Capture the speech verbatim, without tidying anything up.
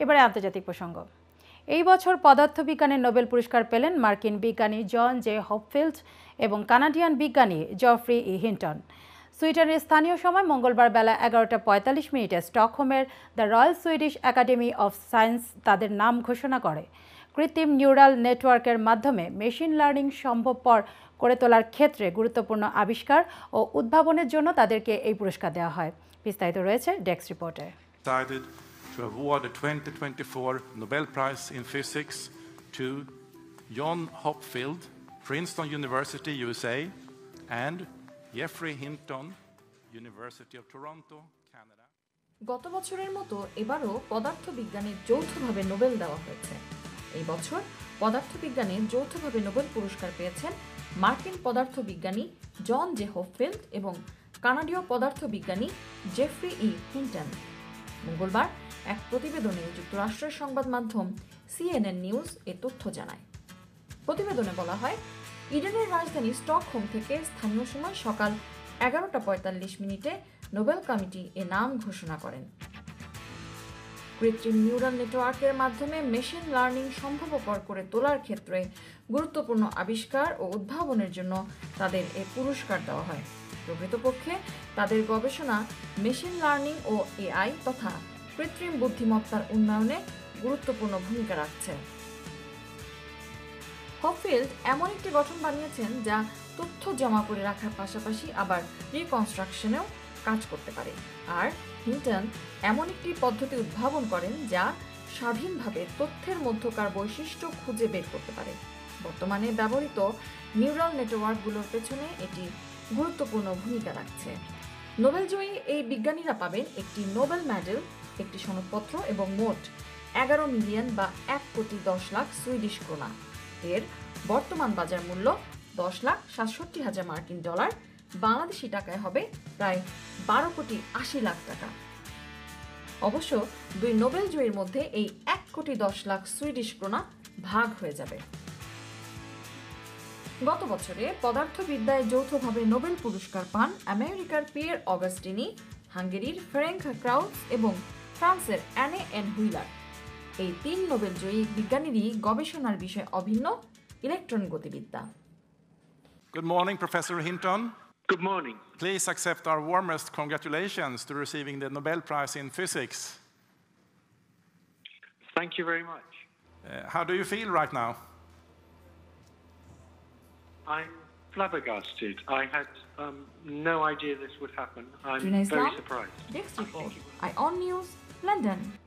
এবারে আন্তর্জাতিক প্রসঙ্গ। এই বছর পদার্থবিজ্ঞানের নোবেল পুরস্কার পেলেন মার্কিন বিজ্ঞানী জন জে হপফিল্ড এবং কানাডিয়ান বিজ্ঞানী জফ্রি ই হিন্টন। সুইডেনের স্থানীয় সময় মঙ্গলবার বেলা এগারোটা পঁয়তাল্লিশ মিনিটে স্টকহোমের the Royal Swedish Academy of Science তাদের নাম ঘোষণা করে। কৃত্রিম নিউরাল নেটওয়ার্কের মাধ্যমে মেশিন লার্নিং সম্ভবপর করে তোলার ক্ষেত্রে গুরুত্বপূর্ণ আবিষ্কার ও উদ্ভাবনের জন্য তাদেরকে এই পুরস্কার দেওয়া হয়। বিস্তারিত রয়েছে ডেস্ক রিপোর্টে। To award the twenty twenty-four Nobel Prize in Physics to John Hopfield, Princeton University, U S A, and Geoffrey Hinton, University of Toronto, Canada. গত বছরের মতো এবারও পদার্থবিজ্ঞানে যৌথভাবে নোবেল দেওয়া হয়েছে। এই বছর পদার্থবিজ্ঞানে যৌথভাবে নোবেল পুরস্কার পেয়েছেন মার্কিন পদার্থবিজ্ঞানী জন জে হপফিল্ড এবং কানাডীয় পদার্থবিজ্ঞানী জেফ্রি ই হিন্টন। মঙ্গলবার এক প্রতিবেদনে যুক্তরাষ্ট্রের সংবাদ মাধ্যম সিএনএন নিউজ এ তথ্য জানায়। প্রতিবেদনে বলা হয়, ইডেনের রাজধানী স্টকহোম থেকে স্থানীয় সময় সকাল এগারোটা পঁয়তাল্লিশ মিনিটে নোবেল কমিটি এ নাম ঘোষণা করেন। কৃত্রিম নিউরাল নেটওয়ার্কের মাধ্যমে মেশিন লার্নিং সম্ভবপর করে তোলার ক্ষেত্রে গুরুত্বপূর্ণ আবিষ্কার ও উদ্ভাবনের জন্য তাদের এ পুরস্কার দেওয়া হয়। প্রকৃতপক্ষে তাদের গবেষণা মেশিন লার্নিং ও এআই তথা কৃত্রিম বুদ্ধিমত্তার উন্নয়নে গুরুত্বপূর্ণ ভূমিকা রাখছে। হপফিল্ড এমন একটি গঠন বানিয়েছেন যা তথ্য জমা করে রাখার পাশাপাশি আবার রিকনস্ট্রাকশনেও কাজ করতে পারে, আর হিন্টন এমন একটি পদ্ধতি উদ্ভাবন করেন যা স্বাধীনভাবে তথ্যের মধ্যকার বৈশিষ্ট্য খুঁজে বের করতে পারে। বর্তমানে ব্যবহৃত নিউরাল নেটওয়ার্কগুলোর পেছনে এটি গুরুত্বপূর্ণ ভূমিকা রাখছে। নোবেলজয়ী এই বিজ্ঞানীরা পাবেন একটি নোবেল মেডেল, একটি সনদপত্র এবং মোট এগারো মিলিয়ন বা এক কোটি দশ লাখ সুইডিশ ক্রোনা। এর বর্তমান বাজার মূল্য দশ লাখ সাতষট্টি হাজার মার্কিন ডলার, বাংলাদেশি টাকায় হবে প্রায় বারো কোটি আশি লাখ টাকা। অবশ্য দুই নোবেল জয়ীর মধ্যে এই এক কোটি দশ লাখ সুইডিশ ক্রোনা ভাগ হয়ে যাবে। গত বছরে পদার্থবিদ্যায় যৌথভাবে নোবেল পুরস্কার পান আমেরিকার পিয়ের অগাস্টিনি, হাঙ্গেরির ফেরেঙ্ক ক্রাউটস এবং ফ্রান্সের অ্যানে এন হুইলার। এই তিন নোবেল জয়ী বিজ্ঞানীরই গবেষণার বিষয় অভিন্ন ইলেকট্রন গতিবিদ্যা। Good morning, Professor Hinton. Good morning. Please accept our warmest congratulations to receiving the Nobel Prize in Physics. Thank you very much. Uh, how do you feel right now? I'm flabbergasted. I had um, no idea this would happen. I'm Rina very Islam, surprised. Dex Report, I O N News, London.